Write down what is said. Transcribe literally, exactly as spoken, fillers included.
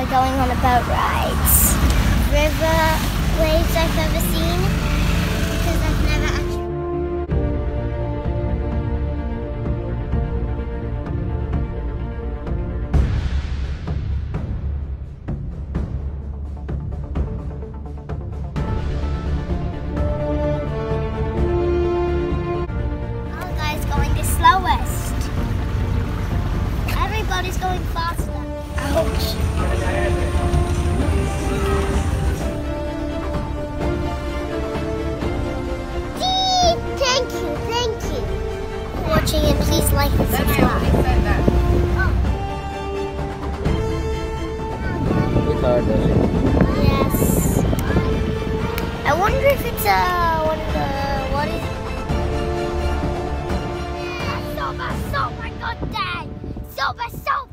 we're going on a boat ride. River waves I've ever seen, because I've never actually... Our guy's going the slowest. Everybody's going faster. Ouch. Thank you, thank you for watching, and please like and subscribe. Yes. I wonder if it's uh one of the what is it? Silver, silver, good day. Silver, silver.